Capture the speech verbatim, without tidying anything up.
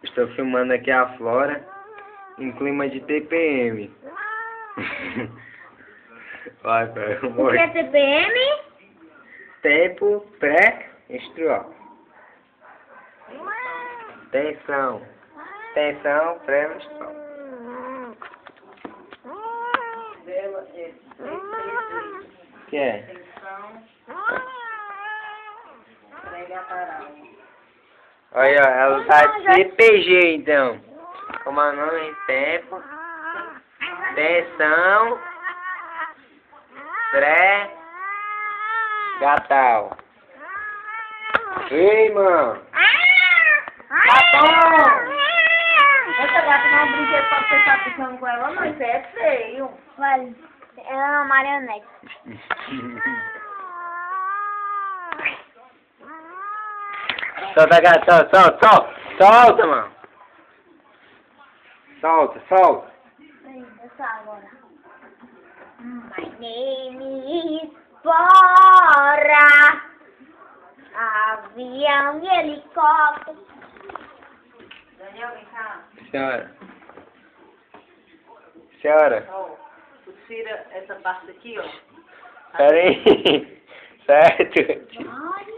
Estou filmando aqui a flora em clima de T P M. Vai, vai, O que é T P M? Tempo pré-menstrual. Tensão. Tensão pré-menstrual. O que é? Olha, ela tá de C P G então. Como é o nome? Tempo. Tensão. Pré-gatal. Ei, mano. Tá bom. Essa gata não é um brinquedo pra você estar brincando com ela, mas é feio. Vale. É uma marionete. Solta, gato, solta, solta, solta, solta, mano. Solta, solta. Essa agora. My name is Bora. Avião e helicóptero. Daniel, vem cá. Senhora. Senhora. Ó, tu tira essa parte aqui, ó. Pera aí. Certo. Ai,